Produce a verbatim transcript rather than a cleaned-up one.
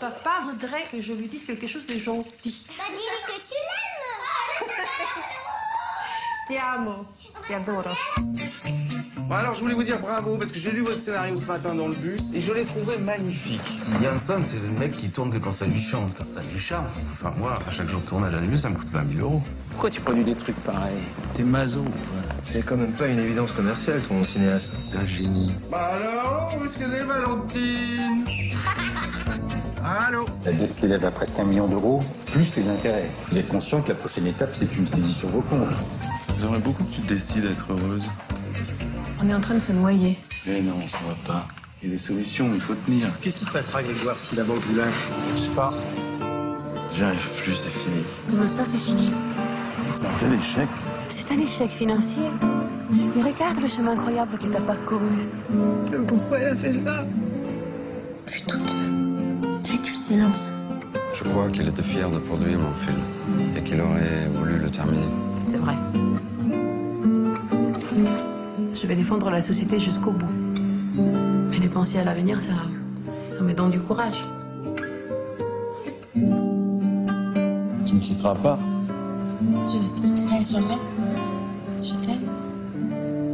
Papa voudrait que je lui dise quelque chose de gentil. Bah dis-lui que tu l'aimes. Ti amo, ti adoro. Bon alors, je voulais vous dire bravo, parce que j'ai lu votre scénario ce matin dans le bus, et je l'ai trouvé magnifique. Janson, c'est le mec qui tourne que quand ça lui chante. T'as du charme. Enfin, moi, à chaque jour de tournage à la ça me coûte vingt mille euros. Pourquoi tu produis des trucs pareils? T'es maso ou quoi? C'est quand même pas une évidence commerciale, ton cinéaste. C'est un génie. Bah alors, où est-ce qu'elle est, Valentine? Allô? La dette s'élève à presque un million d'euros, plus les intérêts. Vous êtes conscient que la prochaine étape, c'est une saisie sur vos comptes. J'aimerais beaucoup que tu décides d'être heureuse. On est en train de se noyer. Mais non, ça va pas. Il y a des solutions, il faut tenir. Qu'est-ce qui se passera, Grégoire, si la banque vous lâche? Je sais pas. J'y arrive plus, c'est fini. Comment ça, c'est fini? C'est un tel échec. C'est un échec financier. Mais regarde le chemin incroyable qu'elle a parcouru. Pourquoi elle a fait ça? Je suis toute avec du silence. Je crois qu'il était fier de produire mon film et qu'il aurait voulu le terminer. C'est vrai. Je vais défendre la société jusqu'au bout. Mais de penser à l'avenir, ça, ça me donne du courage. Tu me quitteras pas. Je ne quitterai jamais. Je t'aime.